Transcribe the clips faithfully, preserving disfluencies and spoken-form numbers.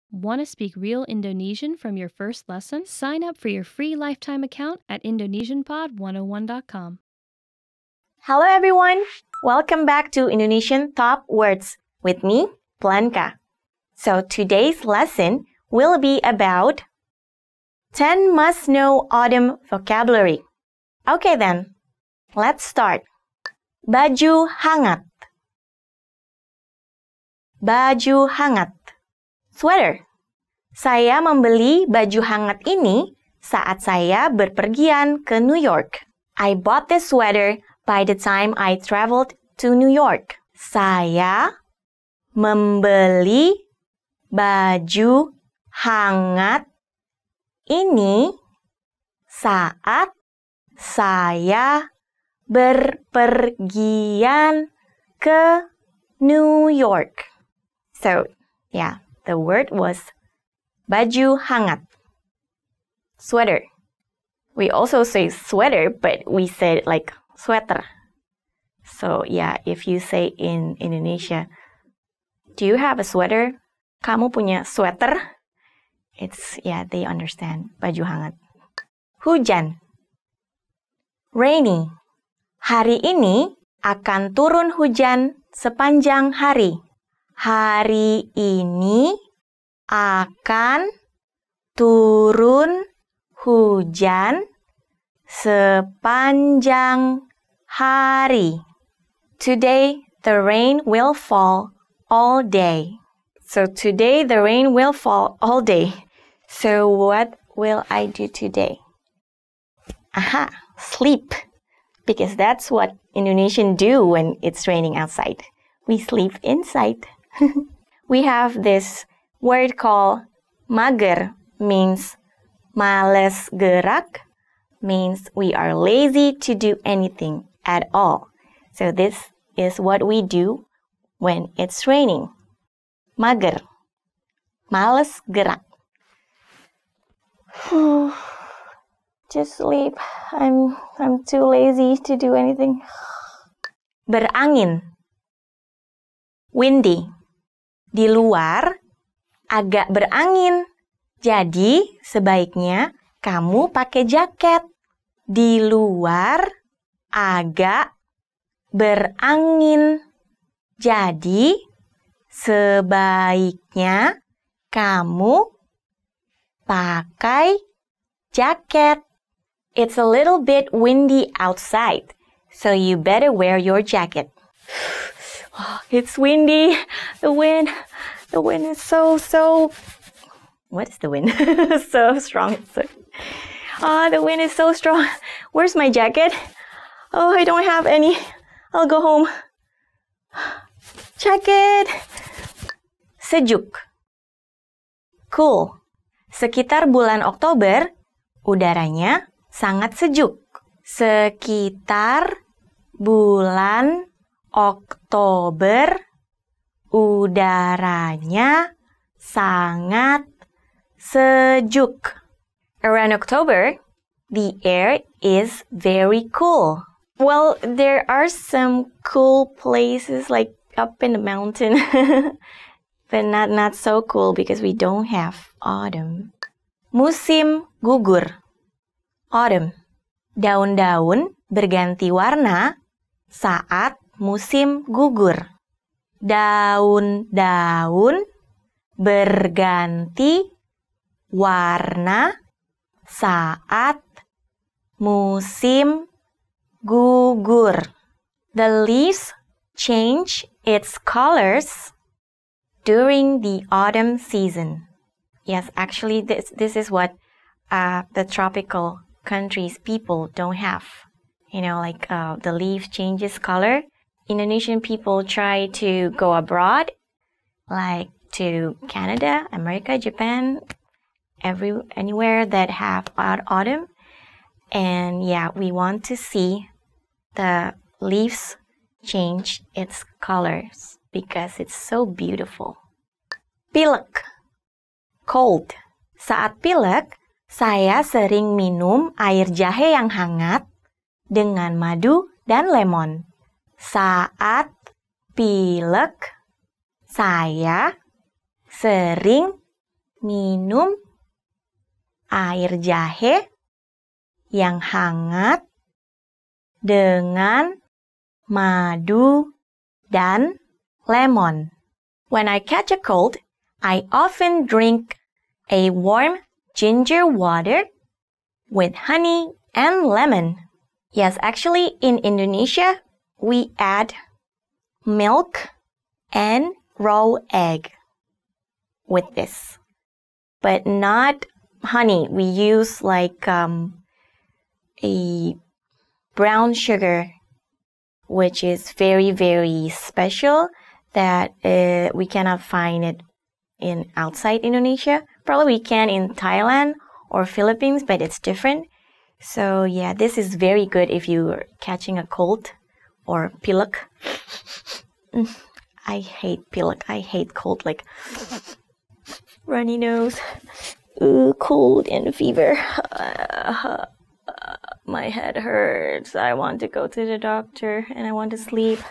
Want to speak real Indonesian from your first lesson? Sign up for your free lifetime account at indonesian pod one oh one dot com. Hello everyone! Welcome back to Indonesian Top Words with me, Blanca. So today's lesson will be about ten must-know autumn vocabulary. Okay then, let's start. Baju hangat. Baju hangat. Sweater. Saya membeli baju hangat ini saat saya berpergian ke New York. I bought this sweater by the time I traveled to New York. Saya membeli baju hangat ini saat saya berpergian ke New York. So, yeah, the word was baju hangat. Sweater. We also say sweater, but we say it like sweater. So, yeah, if you say in Indonesia, do you have a sweater? Kamu punya sweater? It's, yeah, they understand. Baju hangat. Hujan. Rainy. Hari ini akan turun hujan sepanjang hari. Hari ini akan turun hujan sepanjang hari. Today the rain will fall all day. So today the rain will fall all day. So what will I do today? Aha, sleep. Because that's what Indonesians do when it's raining outside. We sleep inside. We have this word called mager, means males gerak, means we are lazy to do anything at all. So this is what we do when it's raining. Mager, males gerak. Just sleep. I'm I'm too lazy to do anything. Berangin. Windy. Di luar agak berangin. Jadi sebaiknya kamu pakai jaket. Di luar agak berangin. Jadi sebaiknya kamu pakai jaket. It's a little bit windy outside, so you better wear your jacket. It's windy. The wind, the wind is so, so, what is the wind? So strong. So, ah, the wind is so strong. Where's my jacket? Oh, I don't have any. I'll go home. Jacket. Sejuk. Cool. Sekitar bulan Oktober, udaranya sangat sejuk. Sekitar bulan Oktober, udaranya sangat sejuk. Around October, the air is very cool. Well, there are some cool places like up in the mountain, but not, not so cool because we don't have autumn. Musim gugur. Autumn. Daun-daun berganti warna saat musim gugur. Daun-daun berganti warna saat musim gugur. The leaves change its colors during the autumn season. Yes, actually this, this is what uh, the tropical countries people don't have. You know, like uh, the leaf changes color. Indonesian people try to go abroad, like to Canada, America, Japan, every anywhere that have autumn. And yeah, we want to see the leaves change its colors because it's so beautiful. Pilek. Cold. Saat pilek, saya sering minum air jahe yang hangat dengan madu dan lemon. Saat pilek, saya sering minum air jahe yang hangat dengan madu dan lemon. When I catch a cold, I often drink a warm ginger water with honey and lemon. Yes, actually in Indonesia, we add milk and raw egg with this. But not honey. We use like um, a brown sugar, which is very, very special that uh, we cannot find it in outside Indonesia. Probably we can in Thailand or Philippines, but it's different. So yeah, this is very good if you're catching a cold or pilek. I hate pilek. I hate cold, like runny nose, ooh, cold and fever. Uh, uh, my head hurts. I want to go to the doctor and I want to sleep.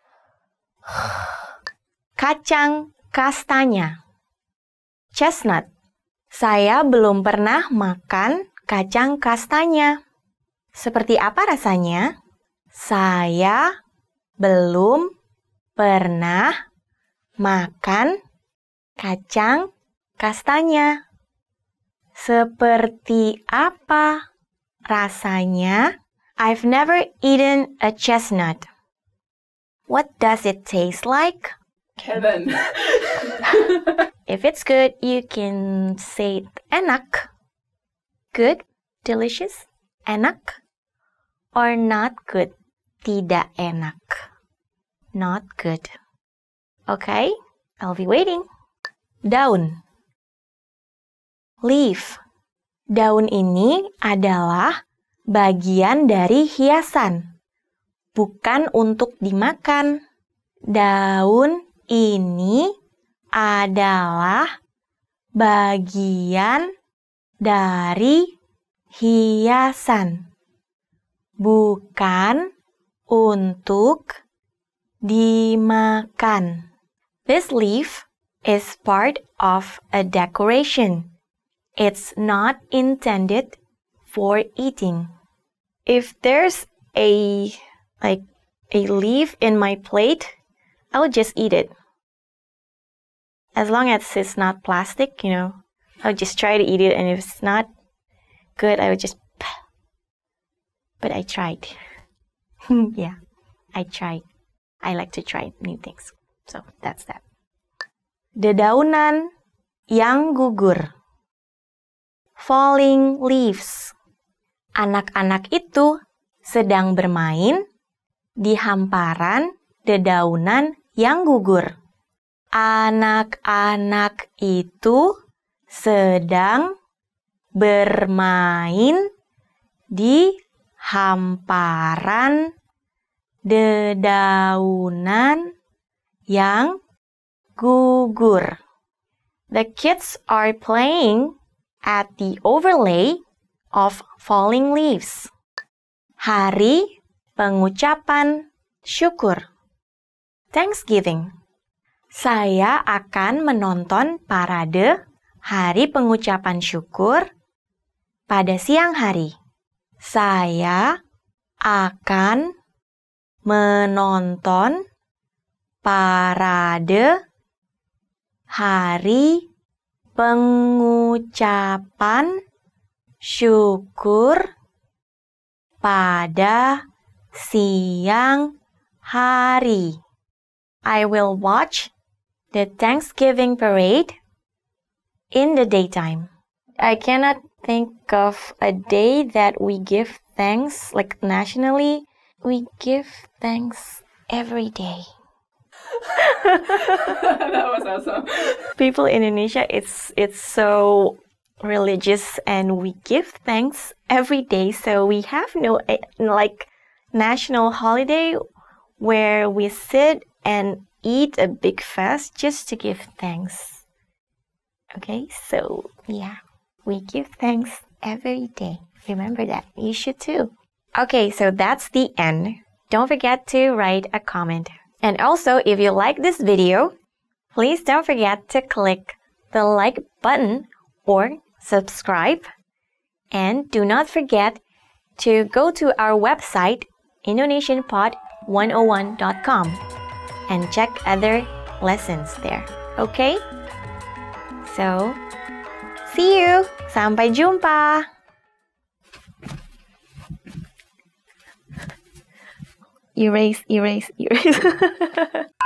Kacang kastanya. Chestnut. Saya belum pernah makan kacang kastanya. Seperti apa rasanya? Saya belum pernah makan kacang kastanya. Seperti apa rasanya? I've never eaten a chestnut. What does it taste like? Kevin. If it's good, you can say enak. Good, delicious, enak. Or not good, tidak enak. Not good. Okay, I'll be waiting. Daun. Leaf. Daun ini adalah bagian dari hiasan, bukan untuk dimakan. Daun ini adalah bagian dari hiasan, bukan untuk dimakan. This leaf is part of a decoration. It's not intended for eating. If there's a like a leaf in my plate, I'll just eat it. As long as it's not plastic, you know, I'll just try to eat it, and if it's not good, I would just... But I tried. Yeah, I tried. I like to try new things. So, that's that. Dedaunan yang gugur. Falling leaves. Anak-anak itu sedang bermain di hamparan dedaunan yang gugur. Anak-anak itu sedang bermain di hamparan dedaunan yang gugur. The kids are playing at the overlay of falling leaves. Hari pengucapan syukur. Thanksgiving. Saya akan menonton parade hari pengucapan syukur pada siang hari. Saya akan menonton parade hari pengucapan syukur pada siang hari. I will watch the Thanksgiving parade in the daytime. I cannot think of a day that we give thanks, like nationally. We give thanks every day. That was awesome. People in Indonesia, it's it's so religious, and we give thanks every day. So we have no like national holiday where we sit and eat a big fast just to give thanks. Okay, so yeah, we give thanks every day. Remember that. You should too. Okay, so that's the end. Don't forget to write a comment. And also, if you like this video, please don't forget to click the like button or subscribe. And do not forget to go to our website Indonesian Pod one oh one dot com and check other lessons there. Okay? So, see you. Sampai jumpa. Erase, erase, erase.